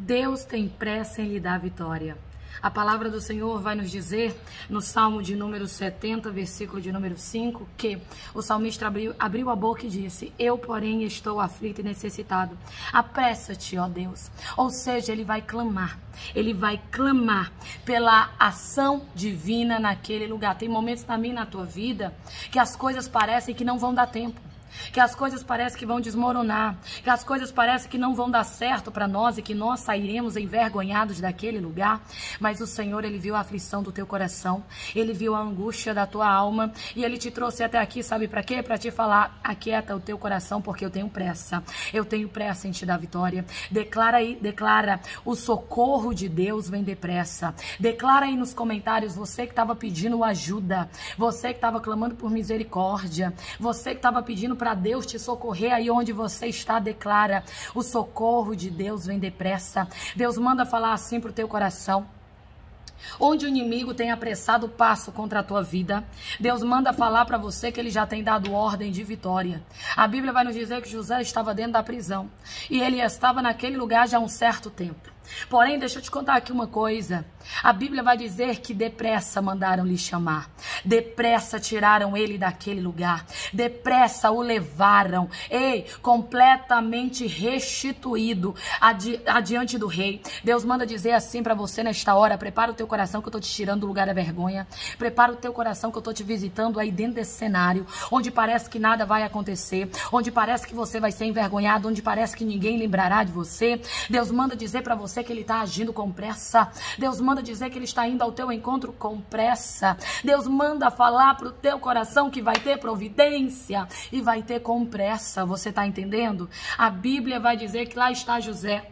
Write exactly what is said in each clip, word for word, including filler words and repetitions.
Deus tem pressa em lhe dar vitória. A palavra do Senhor vai nos dizer, no Salmo de número setenta, versículo de número cinco, que o salmista abriu, abriu a boca e disse: eu, porém, estou aflito e necessitado. Apressa-te, ó Deus. Ou seja, ele vai clamar. Ele vai clamar pela ação divina naquele lugar. Tem momentos também na tua vida que as coisas parecem que não vão dar tempo. Que as coisas parecem que vão desmoronar, que as coisas parecem que não vão dar certo para nós e que nós sairemos envergonhados daquele lugar. Mas o Senhor, Ele viu a aflição do teu coração, Ele viu a angústia da tua alma e Ele te trouxe até aqui, sabe para quê? Para te falar: aquieta o teu coração, porque eu tenho pressa, eu tenho pressa em te dar vitória. Declara aí, declara: o socorro de Deus vem depressa. Declara aí nos comentários, você que estava pedindo ajuda, você que estava clamando por misericórdia, você que estava pedindo para Deus te socorrer aí onde você está, declara: o socorro de Deus vem depressa. Deus manda falar assim pro teu coração. Onde o inimigo tem apressado o passo contra a tua vida, Deus manda falar para você que ele já tem dado ordem de vitória. A Bíblia vai nos dizer que José estava dentro da prisão e ele estava naquele lugar já há um certo tempo. Porém, deixa eu te contar aqui uma coisa. A Bíblia vai dizer que depressa mandaram lhe chamar. Depressa tiraram ele daquele lugar. Depressa o levaram. Ei, completamente restituído adi adiante do rei. Deus manda dizer assim para você nesta hora: prepara o teu coração que eu tô te tirando do lugar da vergonha. Prepara o teu coração que eu tô te visitando aí dentro desse cenário, onde parece que nada vai acontecer, onde parece que você vai ser envergonhado, onde parece que ninguém lembrará de você. Deus manda dizer para você que ele está agindo com pressa. Deus manda dizer que ele está indo ao teu encontro com pressa. Deus manda falar para o teu coração que vai ter providência e vai ter com pressa. Você está entendendo? A Bíblia vai dizer que lá está José,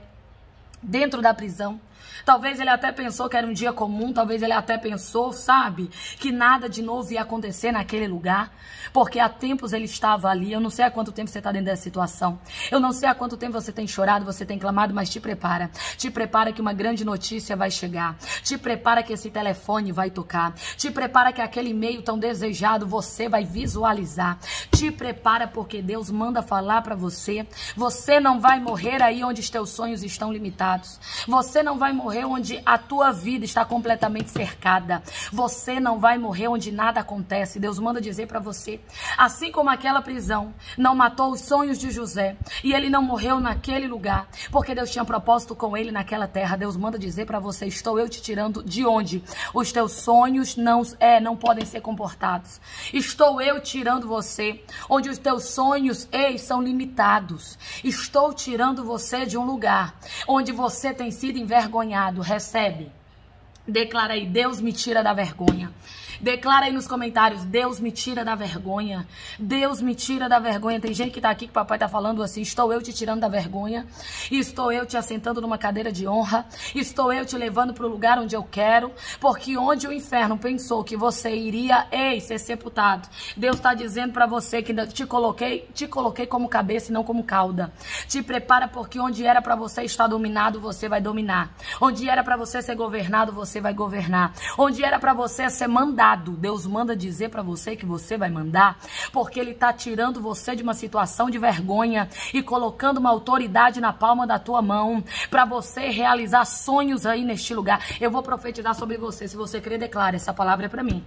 dentro da prisão. Talvez ele até pensou que era um dia comum, talvez ele até pensou, sabe, que nada de novo ia acontecer naquele lugar, porque há tempos ele estava ali. Eu não sei há quanto tempo você está dentro dessa situação, eu não sei há quanto tempo você tem chorado, você tem clamado, mas te prepara, te prepara que uma grande notícia vai chegar, te prepara que esse telefone vai tocar, te prepara que aquele e-mail tão desejado você vai visualizar, te prepara porque Deus manda falar para você: você não vai morrer aí onde os teus sonhos estão limitados, você não vai morrer onde a tua vida está completamente cercada, você não vai morrer onde nada acontece. Deus manda dizer para você: assim como aquela prisão não matou os sonhos de José e ele não morreu naquele lugar, porque Deus tinha propósito com ele naquela terra, Deus manda dizer para você: estou eu te tirando de onde os teus sonhos não, é, não podem ser comportados. Estou eu tirando você onde os teus sonhos, ei, são limitados. Estou tirando você de um lugar onde você tem sido envergonhado. Recebe. Declara aí: Deus me tira da vergonha. Declara aí nos comentários: Deus me tira da vergonha. Deus me tira da vergonha. Tem gente que tá aqui que o papai tá falando assim: estou eu te tirando da vergonha. Estou eu te assentando numa cadeira de honra. Estou eu te levando para o lugar onde eu quero. Porque onde o inferno pensou que você iria, ei, ser sepultado, Deus está dizendo para você que te coloquei, te coloquei como cabeça e não como cauda. Te prepara, porque onde era para você estar dominado, você vai dominar. Onde era para você ser governado, você vai governar. Onde era para você ser mandado, Deus manda dizer para você que você vai mandar, porque Ele está tirando você de uma situação de vergonha e colocando uma autoridade na palma da tua mão para você realizar sonhos aí neste lugar. Eu vou profetizar sobre você. Se você crer, declara: essa palavra é para mim.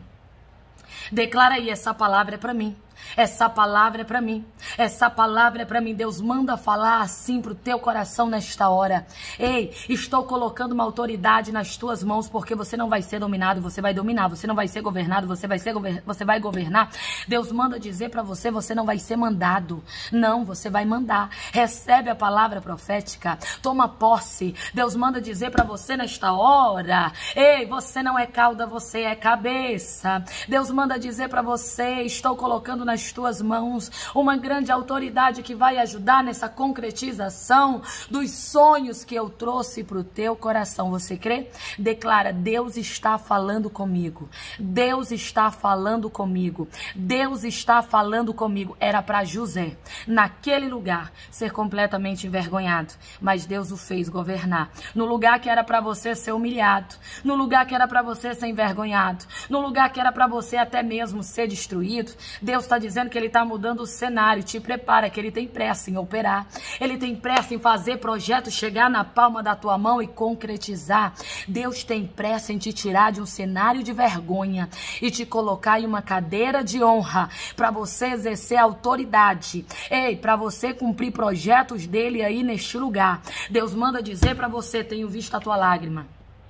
Declara aí: essa palavra é para mim. Essa palavra é para mim. Essa palavra é para mim. Deus manda falar assim pro teu coração nesta hora: ei, estou colocando uma autoridade nas tuas mãos, porque você não vai ser dominado, você vai dominar. Você não vai ser governado, você vai ser gover... você vai governar. Deus manda dizer para você: você não vai ser mandado. Não, você vai mandar. Recebe a palavra profética. Toma posse. Deus manda dizer para você nesta hora: ei, você não é cauda, você é cabeça. Deus manda dizer para você: estou colocando nas tuas mãos uma grande autoridade que vai ajudar nessa concretização dos sonhos que eu trouxe para o teu coração. Você crê? Declara: Deus está falando comigo. Deus está falando comigo. Deus está falando comigo. Era para José, naquele lugar, ser completamente envergonhado, mas Deus o fez governar. No lugar que era para você ser humilhado, no lugar que era para você ser envergonhado, no lugar que era para você até mesmo ser destruído, Deus está está dizendo que Ele está mudando o cenário. Te prepara, que Ele tem pressa em operar. Ele tem pressa em fazer projetos chegar na palma da tua mão e concretizar. Deus tem pressa em te tirar de um cenário de vergonha e te colocar em uma cadeira de honra para você exercer autoridade. Ei, para você cumprir projetos dele aí neste lugar. Deus manda dizer para você: tenho visto a tua lágrima.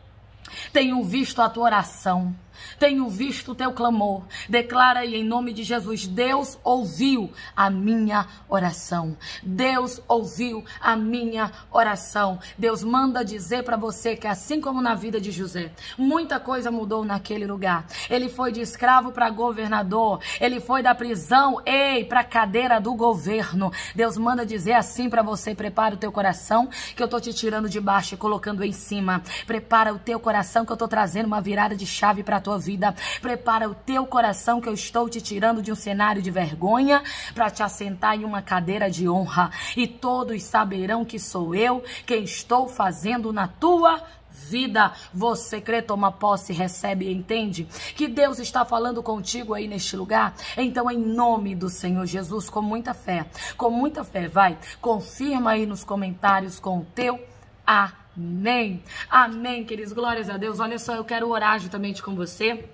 Tenho visto a tua oração. Tenho visto o teu clamor. Declara aí em nome de Jesus: Deus ouviu a minha oração. Deus ouviu a minha oração. Deus manda dizer para você que assim como na vida de José, muita coisa mudou naquele lugar. Ele foi de escravo para governador. Ele foi da prisão, ei, para a cadeira do governo. Deus manda dizer assim para você: prepara o teu coração, que eu tô te tirando de baixo e colocando em cima. Prepara o teu coração, que eu tô trazendo uma virada de chave para tua vida. Prepara o teu coração, que eu estou te tirando de um cenário de vergonha para te assentar em uma cadeira de honra, e todos saberão que sou eu quem estou fazendo na tua vida. Você crê, toma posse, recebe e entende que Deus está falando contigo aí neste lugar? Então, em nome do Senhor Jesus, com muita fé, com muita fé, vai, confirma aí nos comentários com o teu amém. Amém, amém, queridos, glórias a Deus. Olha só, eu quero orar juntamente com você.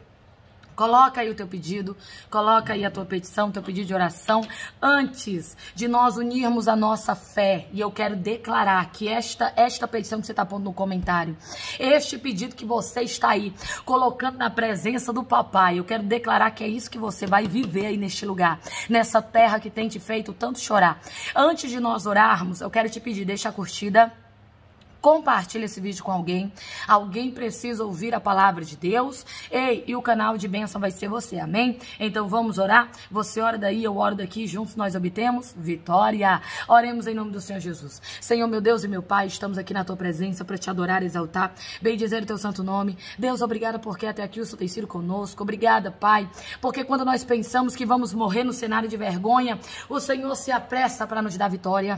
Coloca aí o teu pedido, coloca aí a tua petição, o teu pedido de oração, antes de nós unirmos a nossa fé. E eu quero declarar que esta, esta petição que você está pondo no comentário, este pedido que você está aí colocando na presença do papai, eu quero declarar que é isso que você vai viver aí neste lugar, nessa terra que tem te feito tanto chorar. Antes de nós orarmos, eu quero te pedir, deixa a curtida, compartilha esse vídeo com alguém. Alguém precisa ouvir a palavra de Deus. Ei, e o canal de bênção vai ser você, amém? Então vamos orar? Você ora daí, eu oro daqui, juntos nós obtemos vitória. Oremos em nome do Senhor Jesus. Senhor, meu Deus e meu Pai, estamos aqui na tua presença para te adorar e exaltar, bem dizer o teu santo nome. Deus, obrigada porque até aqui o Senhor tem sido conosco. Obrigada, Pai, porque quando nós pensamos que vamos morrer no cenário de vergonha, o Senhor se apressa para nos dar vitória.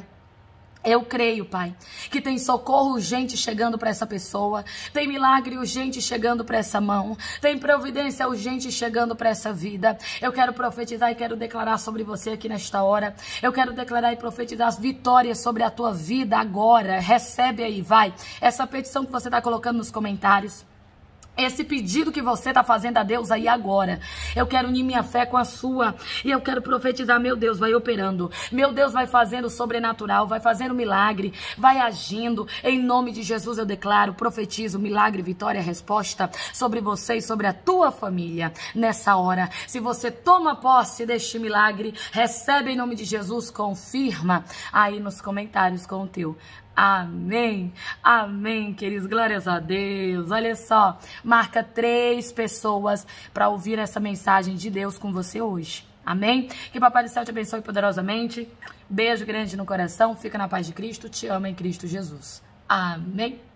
Eu creio, Pai, que tem socorro urgente chegando para essa pessoa, tem milagre urgente chegando para essa mão, tem providência urgente chegando para essa vida. Eu quero profetizar e quero declarar sobre você aqui nesta hora. Eu quero declarar e profetizar as vitórias sobre a tua vida agora. Recebe aí, vai, essa petição que você está colocando nos comentários. Esse pedido que você está fazendo a Deus aí agora, eu quero unir minha fé com a sua, e eu quero profetizar, meu Deus, vai operando, meu Deus vai fazendo o sobrenatural, vai fazendo milagre, vai agindo, em nome de Jesus eu declaro, profetizo, milagre, vitória, resposta sobre você e sobre a tua família, nessa hora. Se você toma posse deste milagre, recebe em nome de Jesus, confirma aí nos comentários com o teu amém, amém, queridos, glórias a Deus. Olha só, marca três pessoas para ouvir essa mensagem de Deus com você hoje, amém? Que Papai do Céu te abençoe poderosamente, beijo grande no coração, fica na paz de Cristo, te amo em Cristo Jesus, amém.